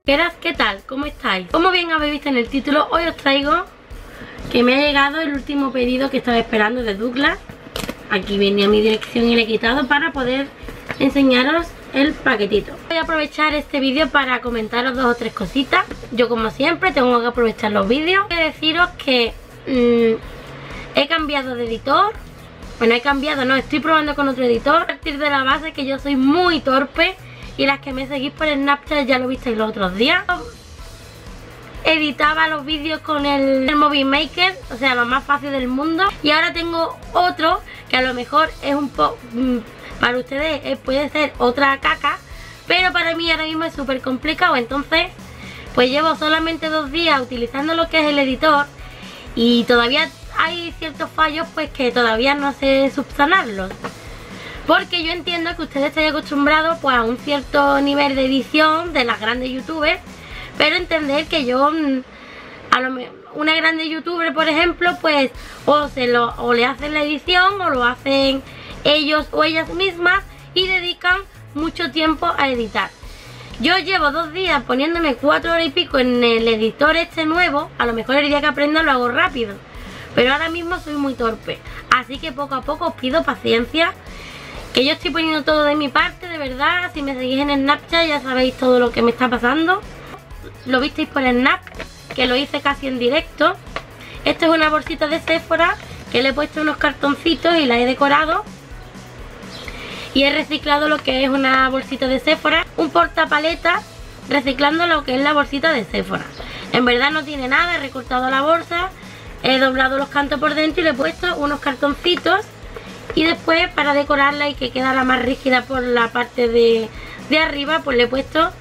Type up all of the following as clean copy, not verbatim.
¿Qué tal? ¿Cómo estáis? Como bien habéis visto en el título, hoy os traigo que me ha llegado el último pedido que estaba esperando de Douglas. Aquí venía mi dirección y le he quitado para poder enseñaros el paquetito. Voy a aprovechar este vídeo para comentaros 2 o 3 cositas. Yo, como siempre, tengo que aprovechar los vídeos. Quiero deciros que he cambiado de editor. Bueno, estoy probando con otro editor. A partir de la base que yo soy muy torpe, y las que me seguís por el Snapchat ya lo visteis los otros días. Editaba los vídeos con el Movie Maker, o sea, lo más fácil del mundo. Y ahora tengo otro que a lo mejor es un poco, para ustedes puede ser otra caca, pero para mí ahora mismo es súper complicado. Entonces pues llevo solamente 2 días utilizando lo que es el editor y todavía hay ciertos fallos pues que todavía no sé subsanarlos, porque yo entiendo que ustedes estén acostumbrados pues a un cierto nivel de edición de las grandes youtubers, pero entender que yo una grande youtuber, por ejemplo, pues o le hacen la edición o lo hacen ellos o ellas mismas y dedican mucho tiempo a editar. Yo llevo 2 días poniéndome 4 horas y pico en el editor este nuevo. A lo mejor el día que aprenda lo hago rápido, pero ahora mismo soy muy torpe, así que poco a poco os pido paciencia, que yo estoy poniendo todo de mi parte, de verdad. Si me seguís en Snapchat ya sabéis todo lo que me está pasando. Lo visteis por el Snap, que lo hice casi en directo. Esto es una bolsita de Sephora que le he puesto unos cartoncitos y la he decorado. Y he reciclado lo que es una bolsita de Sephora, un portapaletas, reciclando lo que es la bolsita de Sephora. En verdad no tiene nada, he recortado la bolsa, he doblado los cantos por dentro y le he puesto unos cartoncitos. Y después, para decorarla y que queda la más rígida por la parte de arriba, pues le he puesto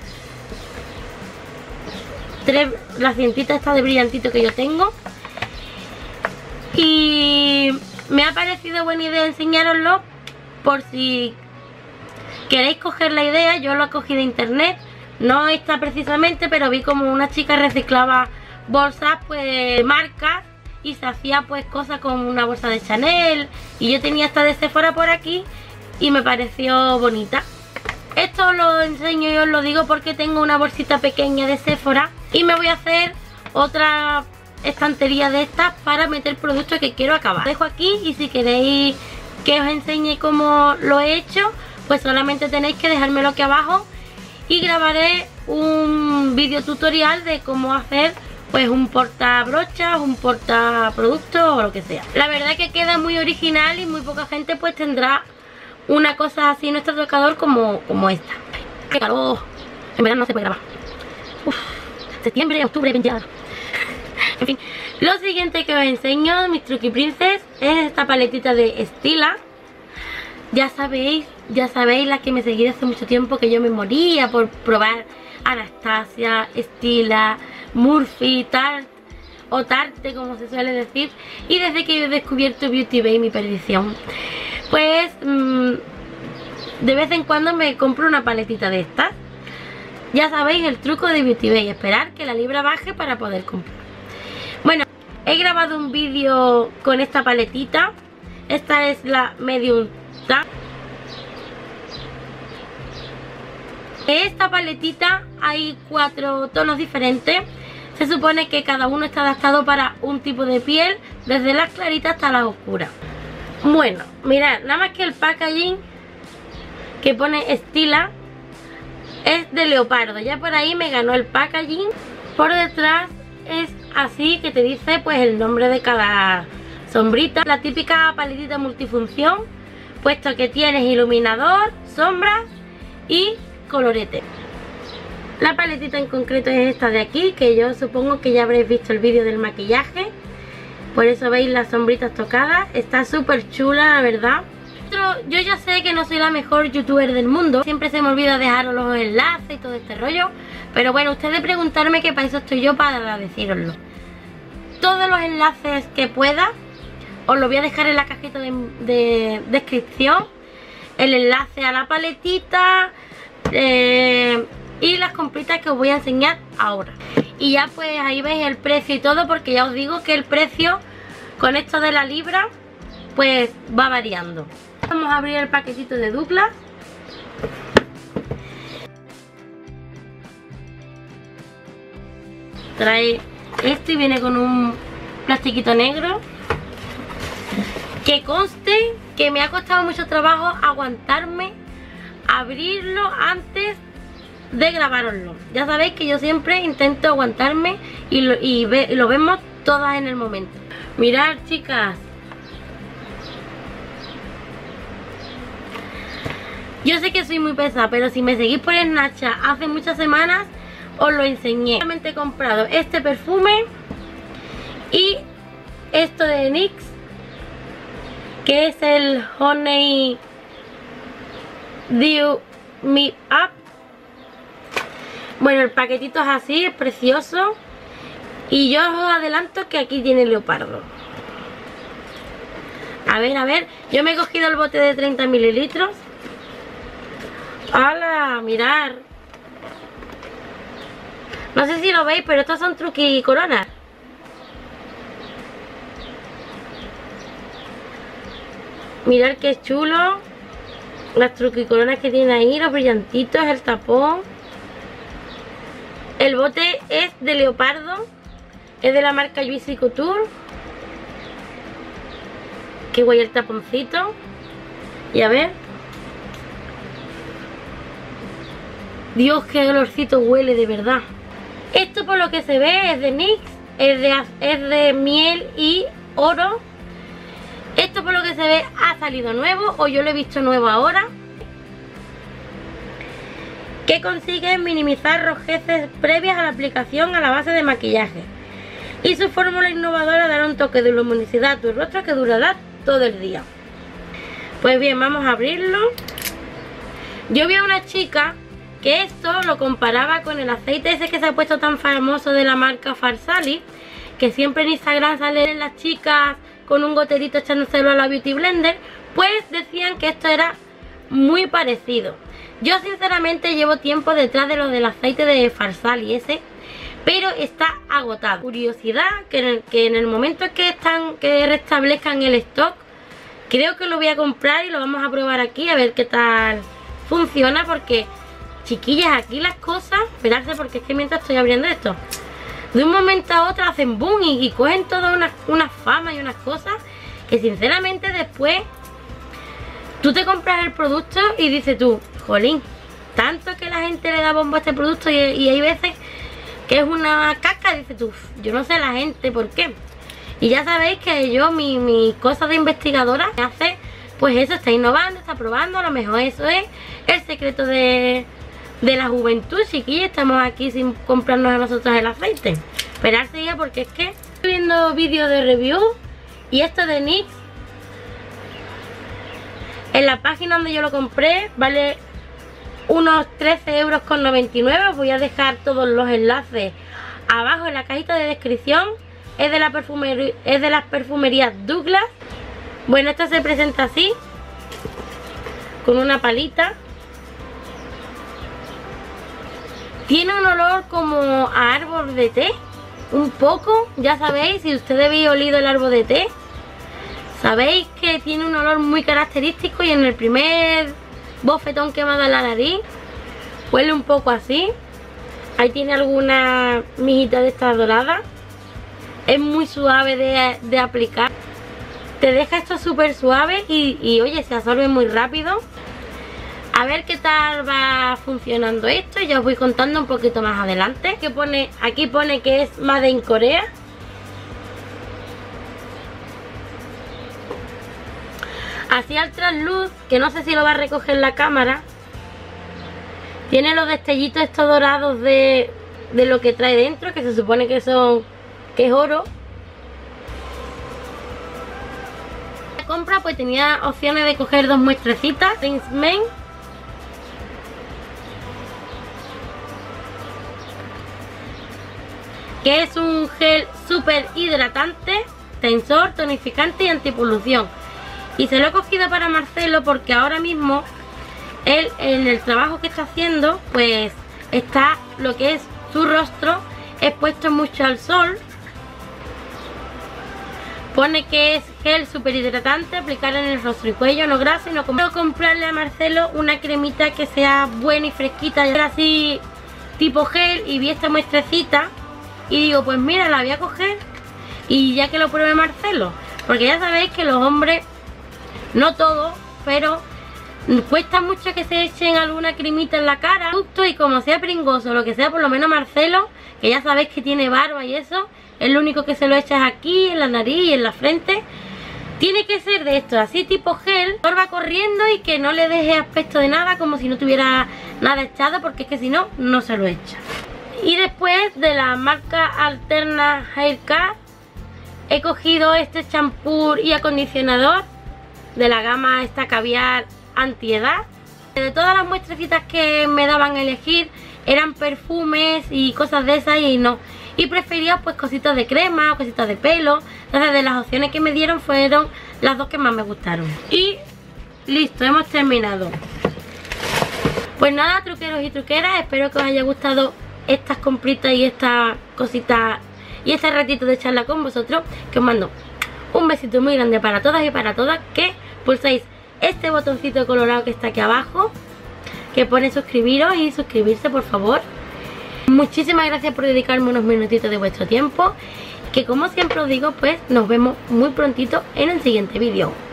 la cintita esta de brillantito que yo tengo. Y me ha parecido buena idea enseñároslo, por si queréis coger la idea. Yo lo cogí de internet, no está precisamente, pero vi como una chica reciclaba bolsas pues marcas y se hacía pues cosas con una bolsa de Chanel, y yo tenía esta de Sephora por aquí y me pareció bonita. Esto lo enseño y os lo digo porque tengo una bolsita pequeña de Sephora y me voy a hacer otra estantería de estas para meter productos que quiero acabar. Lo dejo aquí y si queréis que os enseñe cómo lo he hecho, pues solamente tenéis que dejármelo aquí abajo y grabaré un vídeo tutorial de cómo hacer pues un portabrochas, un portaproductos o lo que sea. La verdad que queda muy original y muy poca gente pues tendrá una cosa así en nuestro tocador como esta. ¡Qué calor! En verdad no se puede grabar. Septiembre, octubre, ya. En fin, lo siguiente que os enseño, mis Truqui Princess, es esta paletita de Stila. Ya sabéis, las que me seguís hace mucho tiempo, que yo me moría por probar Anastasia, Stila, Murphy, Tarte o Tarte, como se suele decir. Y desde que he descubierto Beauty Bay, mi perdición, pues de vez en cuando me compro una paletita de estas. Ya sabéis el truco de Beauty Bay, esperar que la libra baje para poder comprar. Bueno, he grabado un vídeo con esta paletita. Esta es la Medium Dark. En esta paletita hay 4 tonos diferentes. Se supone que cada uno está adaptado para un tipo de piel, desde las claritas hasta las oscuras. Bueno, mirad, nada más que el packaging que pone Stila es de leopardo. Ya por ahí me ganó el packaging. Por detrás es así, que te dice pues el nombre de cada sombrita. La típica paletita multifunción, puesto que tienes iluminador, sombras y colorete. La paletita en concreto es esta de aquí, que yo supongo que ya habréis visto el vídeo del maquillaje, por eso veis las sombritas tocadas. Está súper chula, la verdad. Yo ya sé que no soy la mejor youtuber del mundo, siempre se me olvida dejaros los enlaces y todo este rollo, pero bueno, ustedes preguntarme, que para eso estoy yo, para deciroslo. Todos los enlaces que pueda os los voy a dejar en la cajita de descripción, el enlace a la paletita y las compritas que os voy a enseñar ahora. Y ya pues ahí veis el precio y todo, porque ya os digo que el precio con esto de la libra pues va variando. Vamos a abrir el paquetito de Douglas. trae esto y viene con un plastiquito negro. Que conste que me ha costado mucho trabajo aguantarme abrirlo antes de grabároslo. Ya sabéis que yo siempre intento aguantarme y lo vemos todas en el momento. Mirad, chicas, yo sé que soy muy pesada, pero si me seguís por Snapchat hace muchas semanas os lo enseñé. Solamente he comprado este perfume y esto de NYX, que es el Honey Dew Me Up. Bueno, el paquetito es así, es precioso. Y yo os adelanto que aquí tiene leopardo. A ver, yo me he cogido el bote de 30 mililitros. ¡Hala! Mirad. No sé si lo veis, pero estos son truqui coronas. Mirad qué chulo. Las truquicoronas que tiene ahí, los brillantitos, el tapón. El bote es de leopardo. Es de la marca Juicy Couture. Qué guay el taponcito. Y a ver. Dios, qué olorcito huele, de verdad. Esto, por lo que se ve, es de NYX. Es de miel y oro. Esto, por lo que se ve, ha salido nuevo, o yo lo he visto nuevo ahora. Que consigue minimizar rojeces previas a la aplicación a la base de maquillaje. Y su fórmula innovadora dará un toque de luminosidad a tu rostro que durará todo el día. Pues bien, vamos a abrirlo. Yo vi a una chica que esto lo comparaba con el aceite ese que se ha puesto tan famoso de la marca Farsali, que siempre en Instagram salen las chicas con un goterito echándoselo a la Beauty Blender. Pues decían que esto era muy parecido. Yo sinceramente llevo tiempo detrás de lo del aceite de Farsali ese, pero está agotado. Curiosidad, que en el momento que restablezcan el stock, creo que lo voy a comprar y lo vamos a probar aquí a ver qué tal funciona, porque chiquillas, aquí las cosas, esperarse, porque es que mientras estoy abriendo esto, de un momento a otro hacen boom y cogen toda una fama y unas cosas que sinceramente después tú te compras el producto y dices tú, jolín, tanto que la gente le da bombo a este producto y hay veces que es una caca, dices tú, yo no sé la gente por qué. Y ya sabéis que yo, mi cosa de investigadora me hace, pues eso, está innovando, está probando, a lo mejor eso es el secreto de la juventud, chiquillos. Estamos aquí sin comprarnos a nosotros el aceite. Esperarse ya, porque es que estoy viendo vídeos de review y esto de NYX, en la página donde yo lo compré, vale unos 13,99 €. Os voy a dejar todos los enlaces abajo en la cajita de descripción. Es de las perfumerías Douglas. Bueno, esta se presenta así, con una palita. Tiene un olor como a árbol de té, un poco. Ya sabéis, si ustedes habéis olido el árbol de té, sabéis que tiene un olor muy característico, y en el primer bofetón que me ha dado la nariz huele un poco así. Ahí tiene alguna mijita de estas doradas. Es muy suave de aplicar. Te deja esto súper suave y oye, se absorbe muy rápido. A ver qué tal va funcionando esto, y ya os voy contando un poquito más adelante. Aquí pone que es Made in Corea. Así al trasluz, que no sé si lo va a recoger la cámara, tiene los destellitos estos dorados de lo que trae dentro, que se supone que es oro. La compra pues tenía opciones de coger 2 muestrecitas. Rinse Men, que es un gel súper hidratante, tensor, tonificante y antipolución. Y se lo he cogido para Marcelo porque ahora mismo él, en el trabajo que está haciendo, pues está lo que es su rostro expuesto mucho al sol. Pone que es gel súper hidratante, aplicar en el rostro y cuello, no graso. Y no quiero comprarle a Marcelo una cremita que sea buena y fresquita, y así tipo gel, y vi esta muestrecita. y digo, pues mira, la voy a coger y ya que lo pruebe Marcelo, porque ya sabéis que los hombres, no todos, pero cuesta mucho que se echen alguna cremita en la cara, justo, y como sea pringoso, lo que sea, por lo menos Marcelo, que ya sabéis que tiene barba y eso, es lo único que se lo echas aquí, en la nariz y en la frente. Tiene que ser de esto, así tipo gel, va corriendo y que no le deje aspecto de nada, como si no tuviera nada echado, porque es que si no, no se lo echa. Y después de la marca Alterna Hair Care, he cogido este champú y acondicionador de la gama esta Caviar Antiedad. De todas las muestrecitas que me daban a elegir, eran perfumes y cosas de esas y no. Y prefería pues cositas de crema o cositas de pelo. Entonces de las opciones que me dieron fueron las dos que más me gustaron. Y listo, hemos terminado. Pues nada, truqueros y truqueras, espero que os haya gustado estas compritas y estas cositas y este ratito de charla con vosotros. Que os mando un besito muy grande para todas y para todas. Que pulséis este botoncito colorado que está aquí abajo, que pone suscribiros y suscribirse, por favor. Muchísimas gracias por dedicarme unos minutitos de vuestro tiempo, que como siempre os digo, pues nos vemos muy prontito en el siguiente vídeo.